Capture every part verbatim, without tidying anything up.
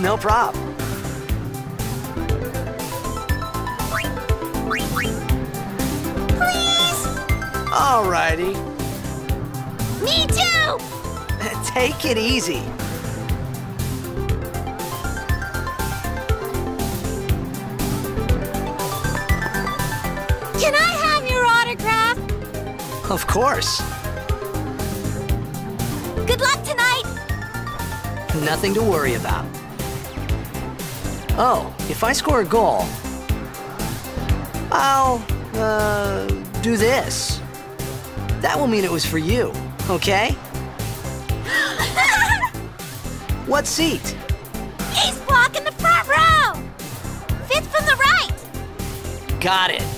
No prob. Please? Alrighty. Me too! Take it easy. Can I have your autograph? Of course. Good luck tonight! Nothing to worry about. Oh, if I score a goal, I'll, uh, do this. That will mean it was for you, okay? What seat? Ace block in the front row! Fifth from the right! Got it.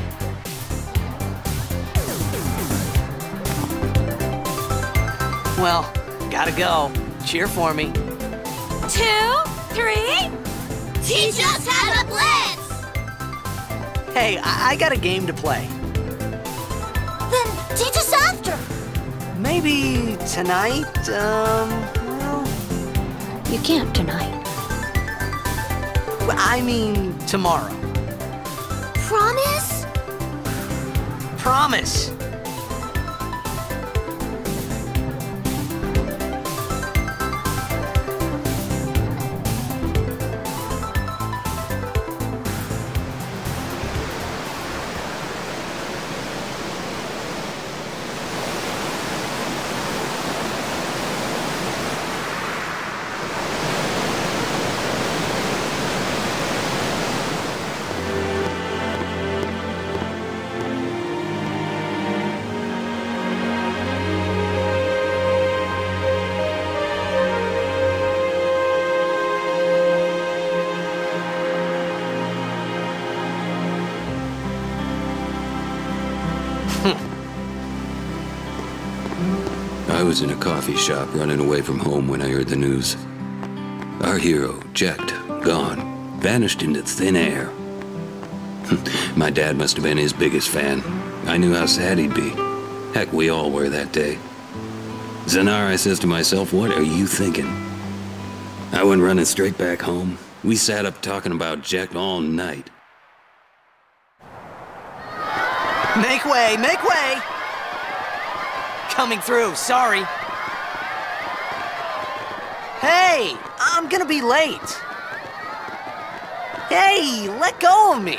Well, gotta go. Cheer for me. Two, three... Teach us how to blitz! Hey, I, I got a game to play. Then teach us after. Maybe tonight, um, well... You can't tonight. I mean, tomorrow. Promise? Promise. I was in a coffee shop running away from home when I heard the news. Our hero, Jacked, gone, vanished into thin air. My dad must have been his biggest fan. I knew how sad he'd be. Heck, we all were that day. Zanar, I says to myself, what are you thinking? I went running straight back home. We sat up talking about Jack all night. Make way, make way! Coming through, sorry. Hey, I'm gonna be late. Hey, let go of me.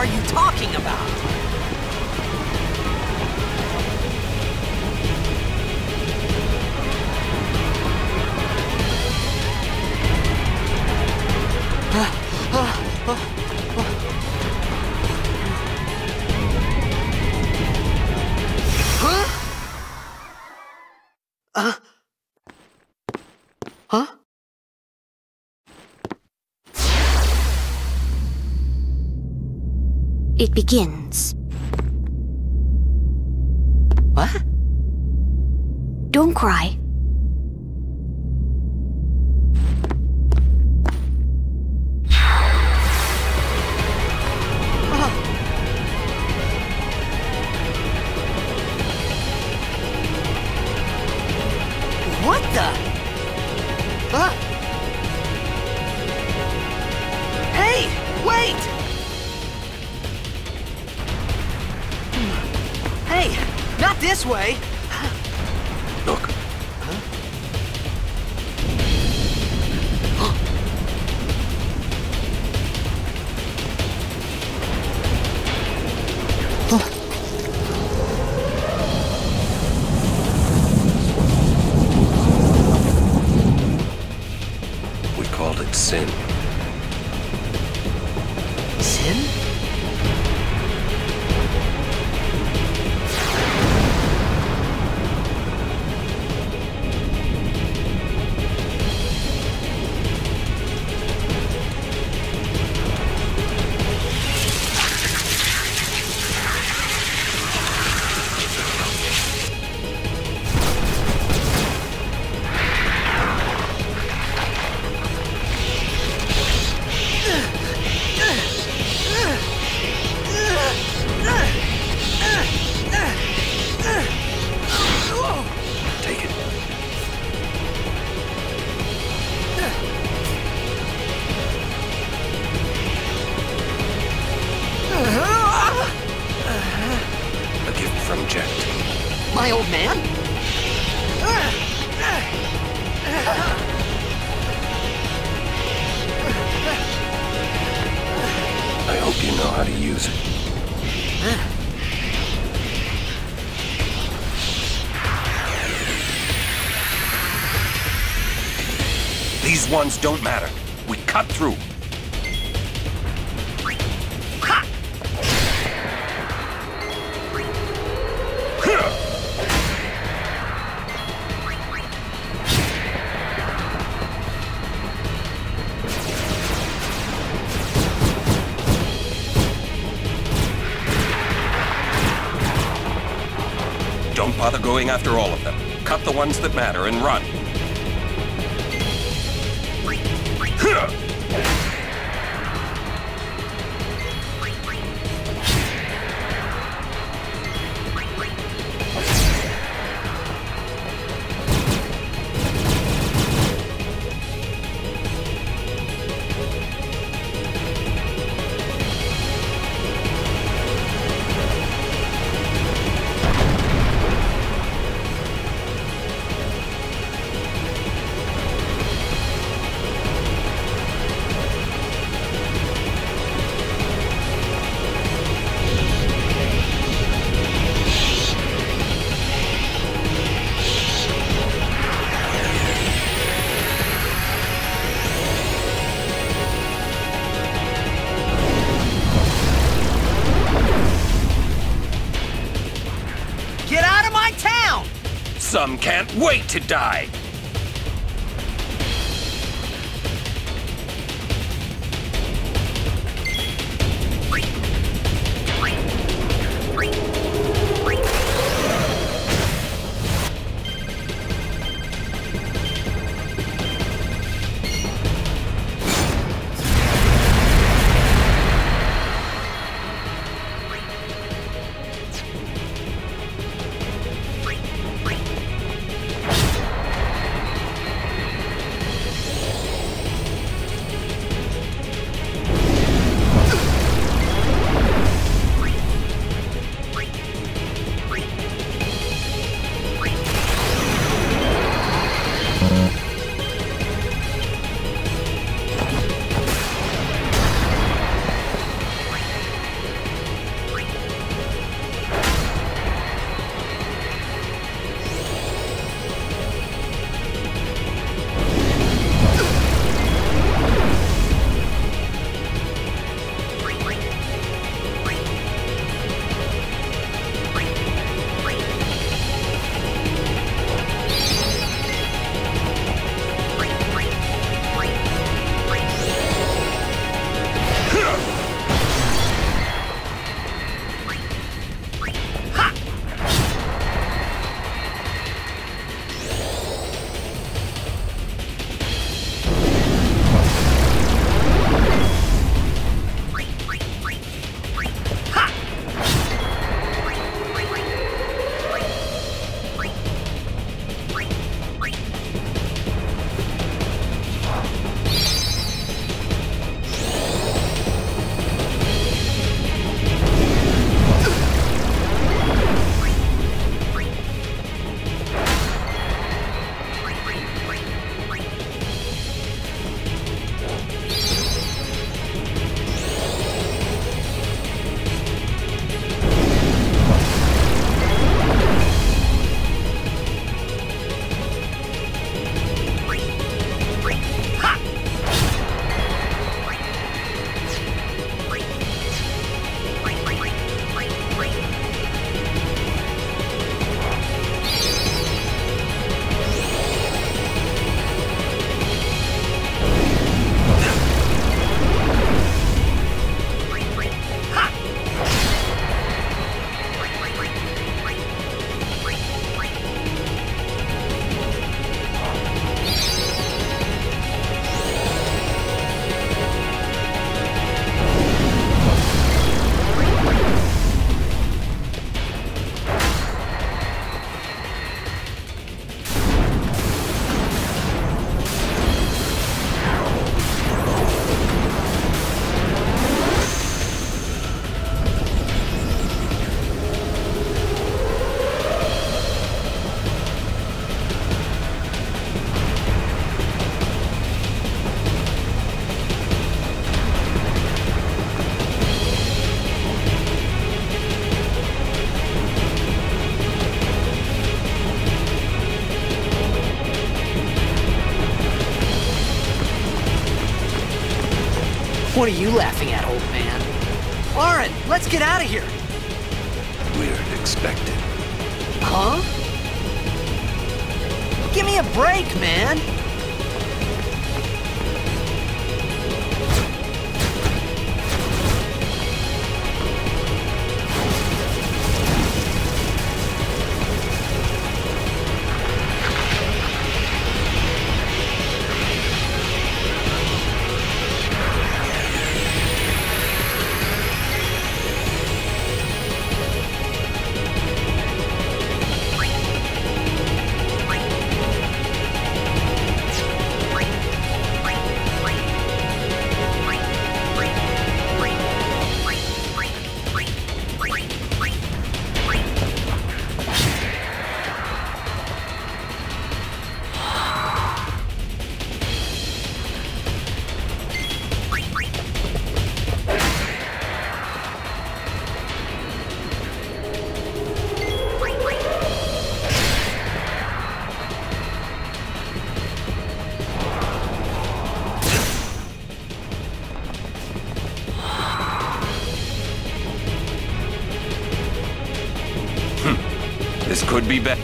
are you talking about? Uh? Huh? It begins. What? Don't cry. What the? Huh? Hey, wait! Hey, not this way! Look. Huh? We called it sin. Sin? Take it. A gift from Jet. My old man? I hope you know how to use it. These ones don't matter. We cut through. Ha! Don't bother going after all of them. Cut the ones that matter and run. Get out of my town! Some can't wait to die! What are you laughing at, old man? Lauren, let's get out of here! Weird expected. Huh? Give me a break, man! This could be better.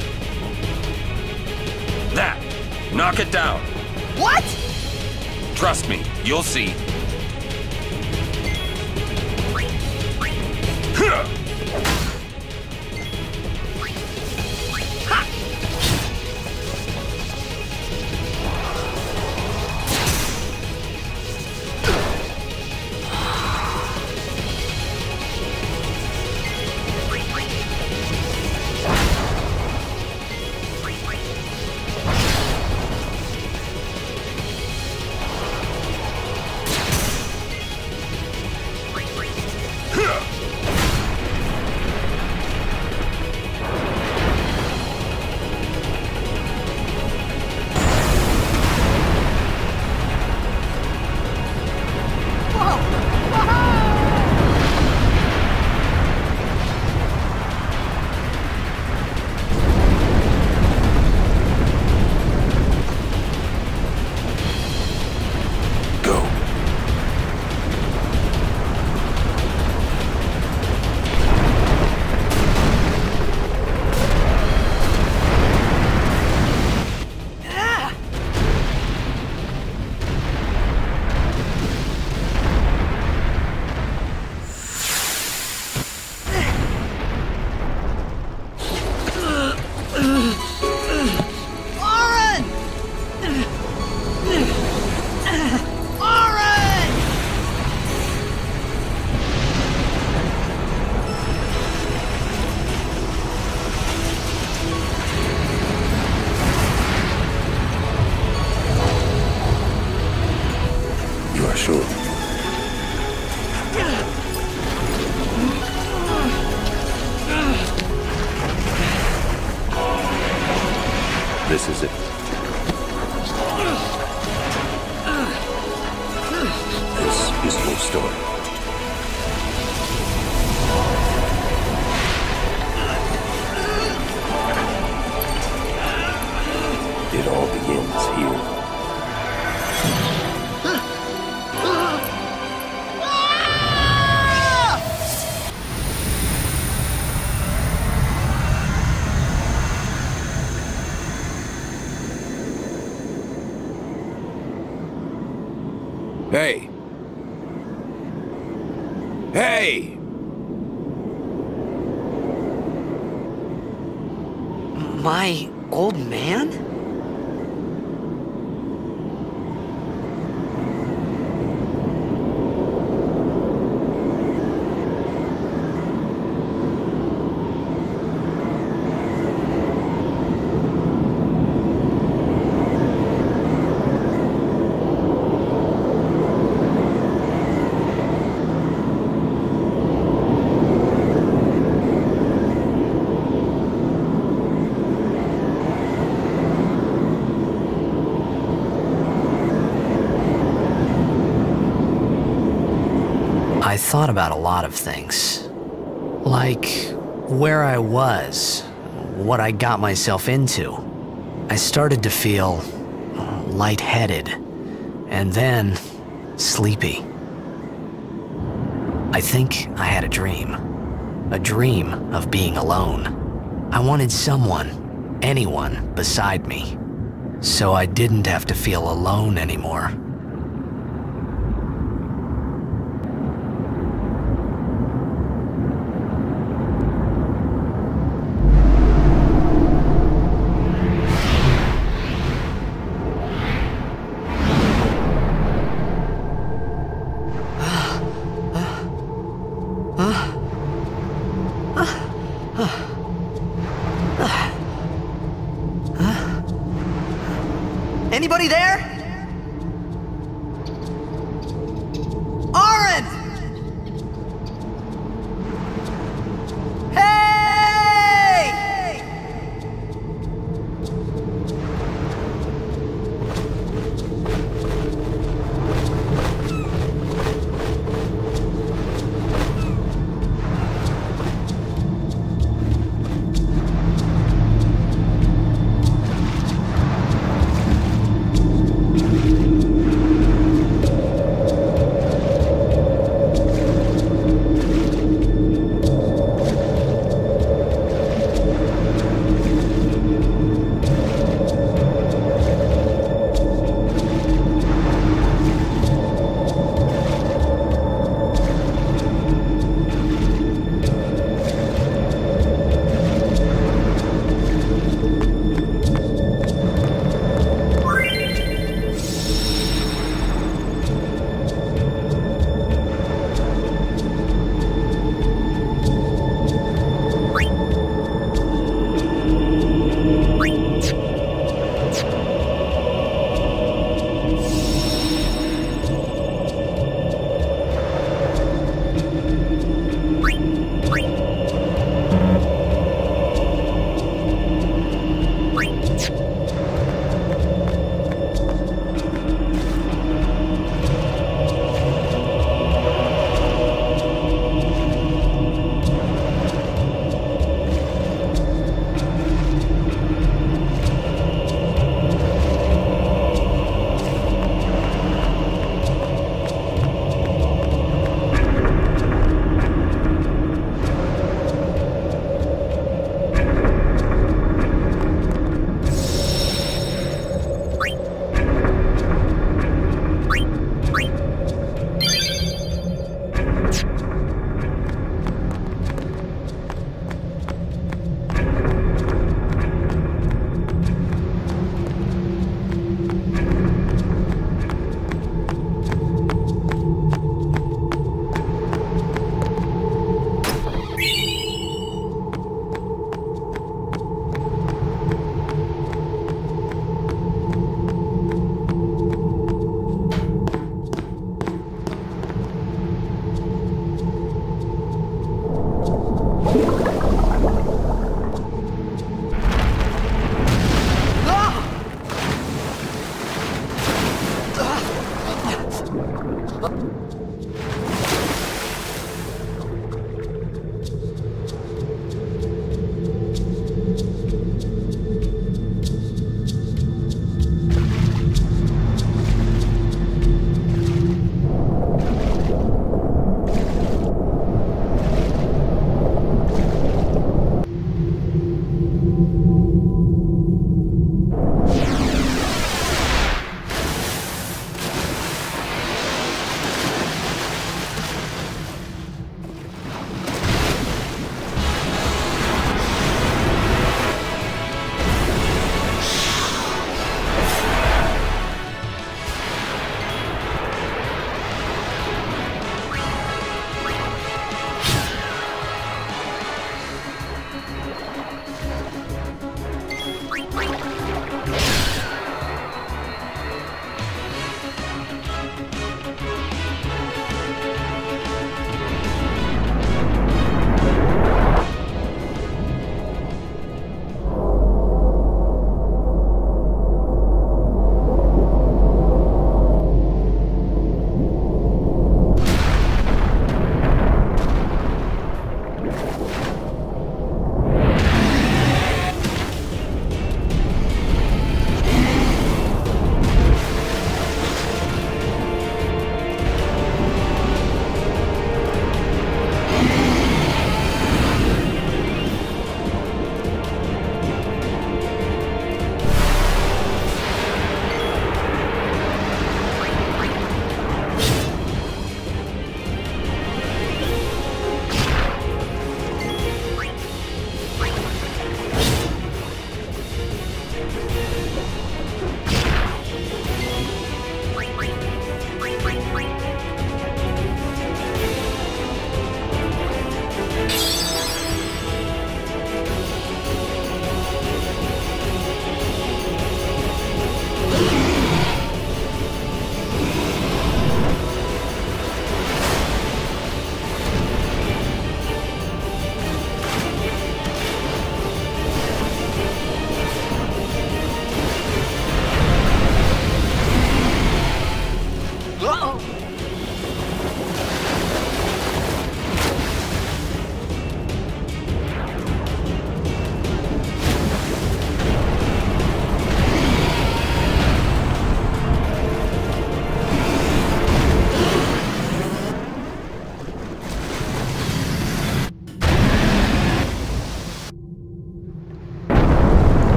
That! Knock it down! What? Trust me, you'll see. Sure. This is it. This is your story. It all begins here. Hey! Hey! My old man? I thought about a lot of things. Like where I was, what I got myself into. I started to feel lightheaded, and then sleepy. I think I had a dream. A dream of being alone. I wanted someone, anyone, beside me. So I didn't have to feel alone anymore. Anybody there? Aaron! Hey!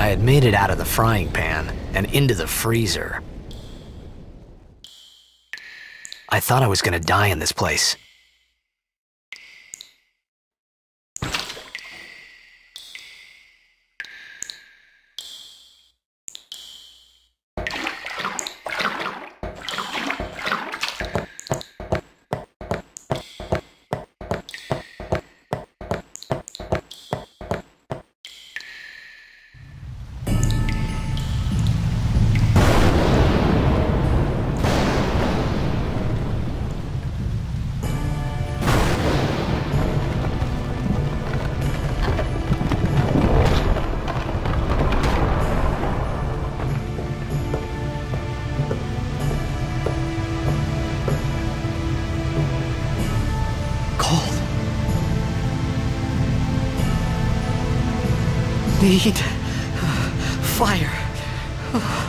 I had made it out of the frying pan and into the freezer. I thought I was gonna die in this place. Need fire.